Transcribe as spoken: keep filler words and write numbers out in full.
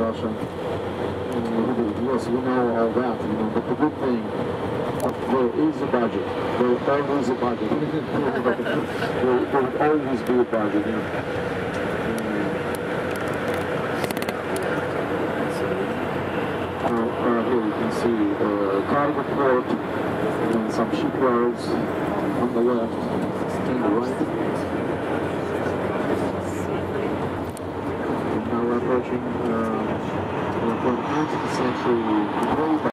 Russia. Uh, yes, we know all that, you know, but the good thing, uh, there is a budget. There will always a budget. there, there will always be a budget, you know. Uh, uh, here you can see uh, cargo port and some shipyards on the left and the right. And now we're approaching uh, the nineteenth century